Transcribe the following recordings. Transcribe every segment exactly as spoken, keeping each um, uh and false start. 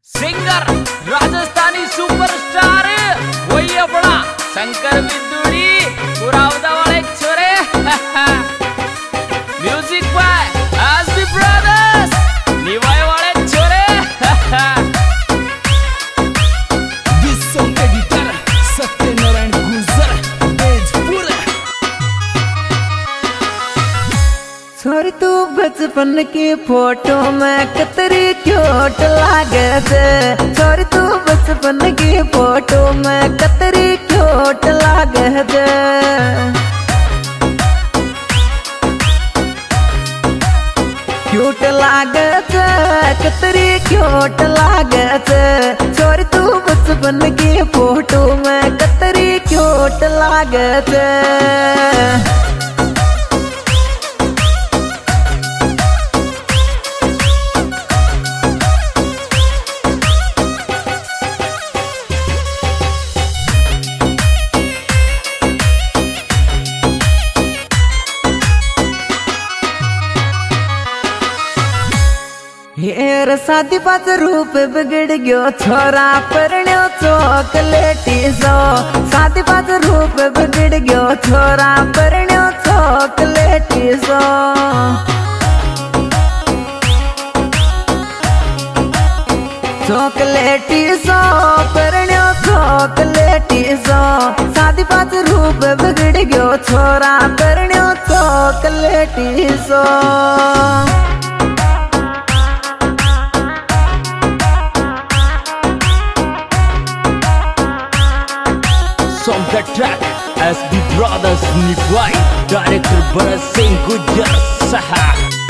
Singer Rajasthani superstar वही अपना शंकर बिंदुड़ी पुरावदा वाले छोरे म्यूजिक बाय एसबी ब्रदर्स निवाय वाले छोरे विश्व के गिटार सत्यनारायण गुजर तेजपुर। छोरी तू बचपन की फोटो में कतरी क्यूट लागे से, छोरी तू बचपन की फोटो में कतरी क्यूट लागे से। क्यूट लागे से कतरी क्यूट लागे से, छोरी तू बचपन की फोटो में कतरी क्यूट लागे से। हेर शादी पाच रूप बिगड़ गयो छोरा परण्यो चॉकलेटी सो, शादी पाच रूप बिगड़ गयो छोरा परण्यो चॉकलेटी सो। चॉकलेटी सो परण्यो चॉकलेटी सो, शादी पाच रूप बिगड़ गयो छोरा परण्यो चॉकलेटी सो। From the track S B Brothers Niwai Director Bharat Singh Gujar Saha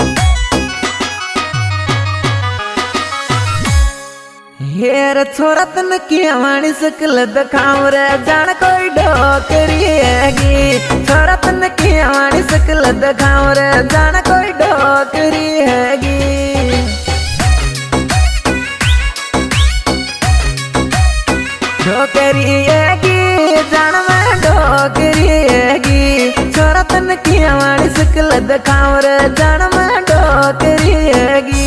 हेर छोरा तन की हमारी शकल दिखाऊं रे जान कोई डोकरी हैगी, छोरा तन की हमारी शकल दिखाऊं रे जान कोई डोकरी हैगी। डोकरी हैगी जान में डोकरी हैगी, छोरा तन की हमारी शकल दिखाऊं रे जान में डोकरी हैगी।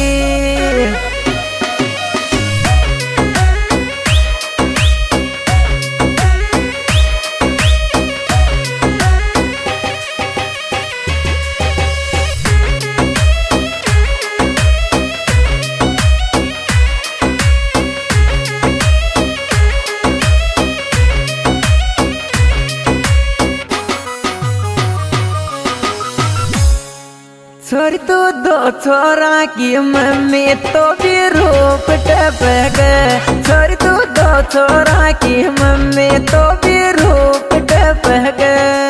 छोरी तू दो छोरा की मम्मी तो भी रूप टपक, छोरी तू दो छोरा की मम्मी तो भी रूप टपक।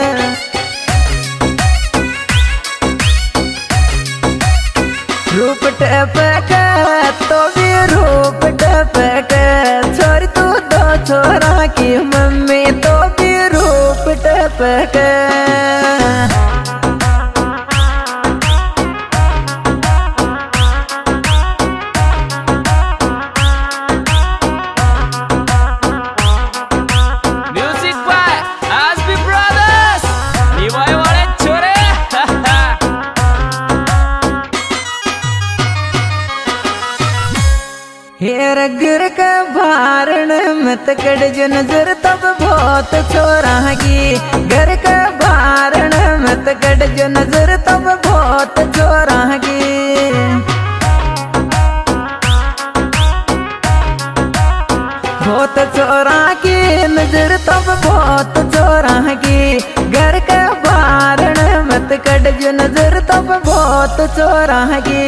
रूप टपक तो भी रूप टपक, छोरी तू दो छोरा की मम्मी तो भी रूप टपक। हेर गिर के भारण मत कड़ जो नजर तब बहुत छोरा की, घर के भारण मत कड़ जो नजर तब बहुत छोरा की। बहुत छोरा की नजर तब बहुत छोरा की, घर के भारण मत कड़ जो नजर तब बहुत छोरा की।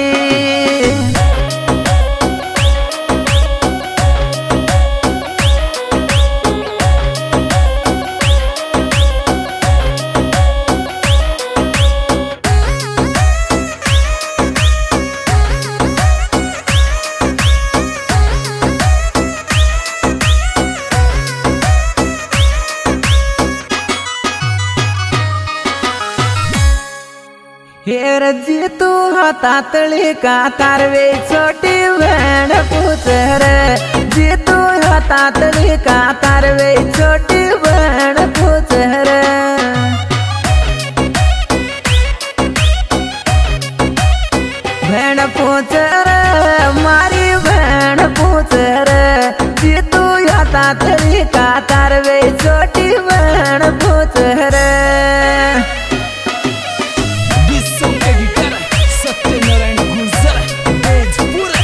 हेर जी तू हता तली का तारवे छोटी बहन पूछ रे, जी तू हता तली का तारवे छोटी बहन पूछ रे। बहन पूछ रे मारी बहन पूछ रे, नाथली का तारवे छोटी बहन पूछ रे। Song के guitar Satyanarayan Gurjar Bejpur.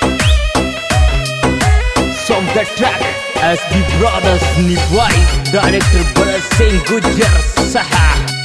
Song the track S B Brothers Nibwai, Director Bharat Singh Gujjar Saha.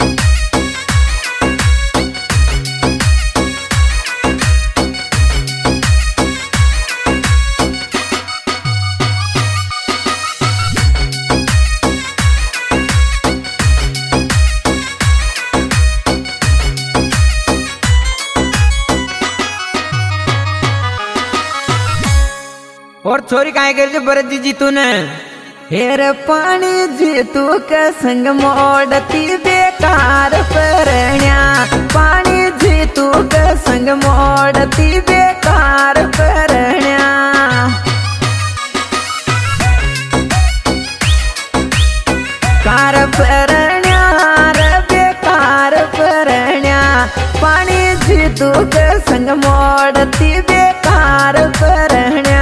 और छोरी काहे कर जो भरत जी जीतू ने हेर पानी जीतू के संग मोड़ती बेकार परण्या। पानी जीतू के संग मोड़ती बेकार परण्या। कार परण्या रे बेकार परण्या। पानी जीतू के संग मोड़ती बेकार परण्या।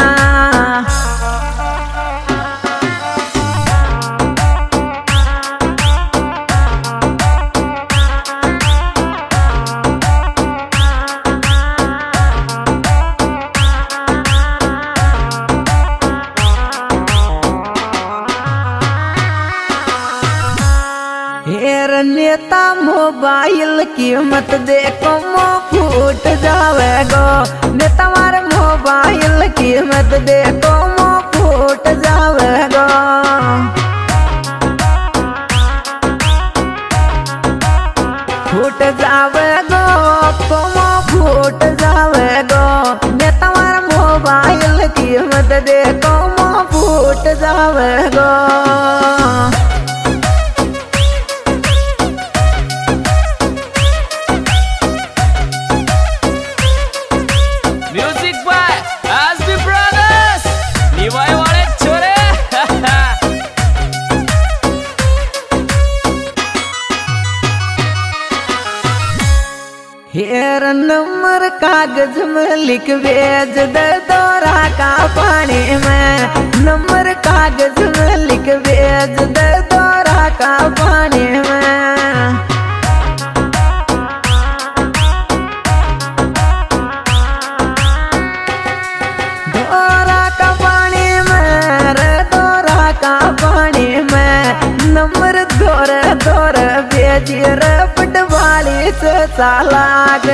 हेर नेता मोबाइल कीमत देखो मो फूट जावेगो। नेता मार मोबाइल कीमत देखो मो फूट जावेगो। फूट जावेगो मो फूट जावेगो। नेता मार मोबाइल कीमत देखो मो फूट जावेगो। हेर नंबर कागज में लिख भेज दे दौरा का पानी में। नंबर कागज में लिख भेज दे दौरा का पानी में। दौरा का पानी में रे दौरा का पानी में। नंबर दौरे दौरे भेजिए रे पटवाली से चालाक।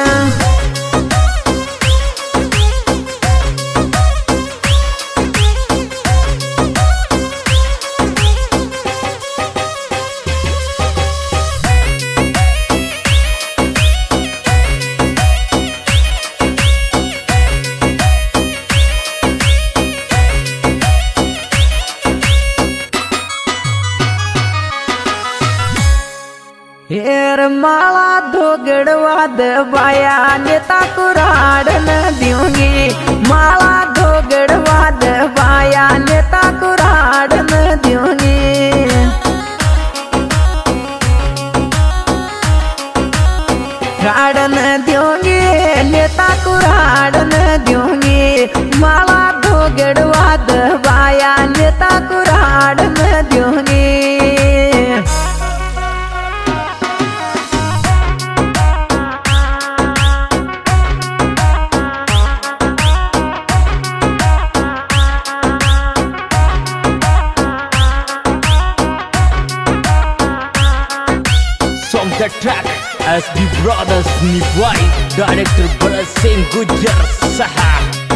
हेर माला धोगड़वा दबाया नेता कुराड़ न दूंगी। माला धोगड़वा दबाया नेता कुराड़ न दूंगी। राड़ न दूंगी नेता कुराड़ न दूंगी। माला धोगड़वा दबाया नेता कुराड़ न दूंगी। Song the track S B Brothers Nibwai, Director Bharat Singh Gujjar Saha.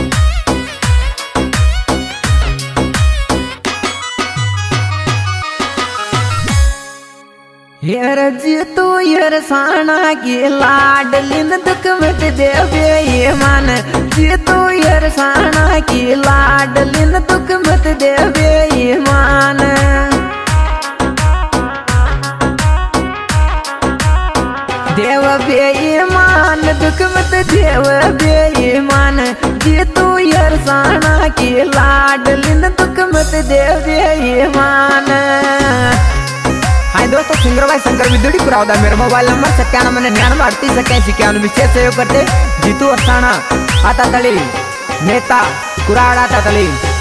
हेर जीतू यार साना की लाडलिन दुख मत देवे ये मान। जीतू यार साना की लाडलिन दुख मत देवे ये मान। देव बेईमान दुख मत देव बेईमान। जीतू यार साना की लाडलिन दुख मत देव बेईमान। हाय दोस्तों, सिंगर भाई शंकर विदुड़ी कुरावदा। मेरा मोबाइल नंबर सत्तानवे निन्यानवे अड़तीस इक्यासी इक्यावन। विशेष सहयोग करते जीतू अरसाना आता तली नेता कुराड़ आता तली।